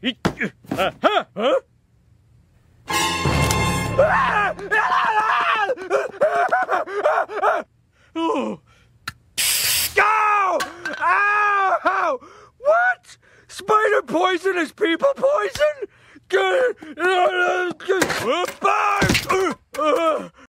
Huh? Oh! Ow! What? Spider poison is people poison?